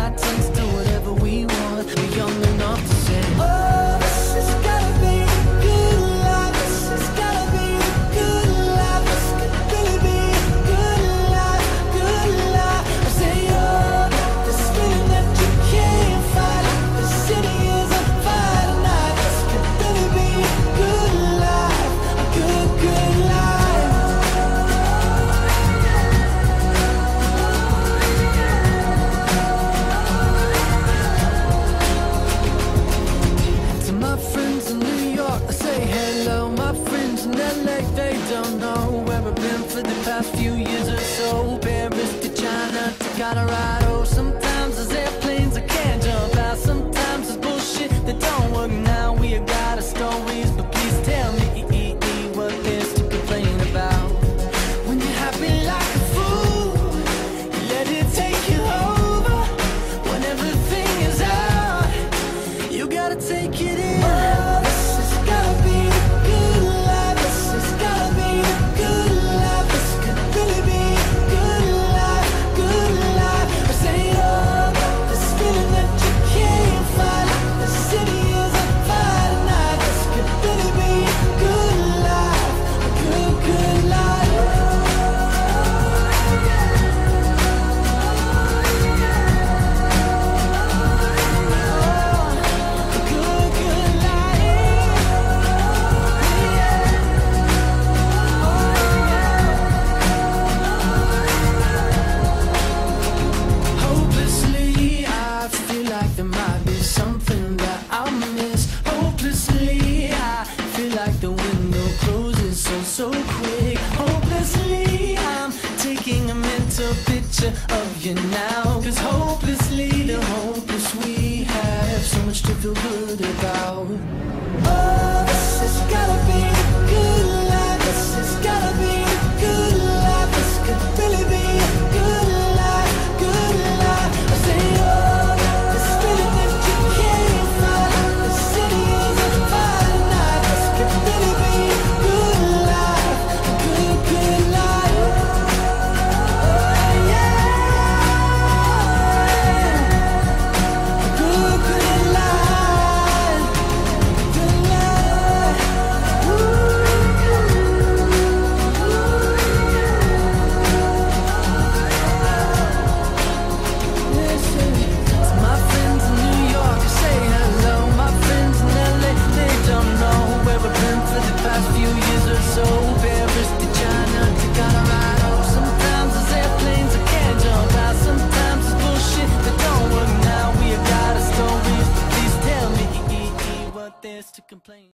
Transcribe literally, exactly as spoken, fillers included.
tongues do whatever we want. We're young enough to say, oh, this has gotta be a good life. This has gotta be a good life. This could really be a good life, good life. I say, oh, this feeling that you can't fight. The city is on fire tonight. This could really be a good life, a good, good life. To my friends in New York, I say hello. My friends in L A, they don't know where I've been for the past few years or so. Paris to China to Colorado. Sometimes there's airplanes I can't jump out. Sometimes there's bullshit that don't work now. We have got our stories, but please tell me what there's to complain about. When you're happy like a fool, you let it take you over. When everything is out, you gotta take it in. Oh, this has gotta be a good life. This has gotta be a good life. This could really be a good life, good life. I say, oh, this feeling that you can't fight. The city is on fire tonight. This could really be a good life, a good, good life. A good, good life. Hopelessly, I feel like there might be something that I'll miss. Hopelessly, I feel like the window closes so, so quick. Hopelessly, I'm taking a mental picture of you now. Cause hopelessly, the hopeless we have so much to feel good about. Oh, this has gotta be a good life. This has gotta be a good life. This could really be a good life, good life. I say, oh, this feeling that you can't fight. The city is on fire tonight. This could really be a good life, a good, good life. Oh, yeah. A good, good life, good life. Listen, to my friends in New York, I say hello. My friends in L A, they don't know where I've been for the past few years or so. Paris to China to Colorado. Sometimes there's airplanes I can't jump out. Sometimes it's bullshit that don't work now. We have got our stories, but please tell me what there's to complain.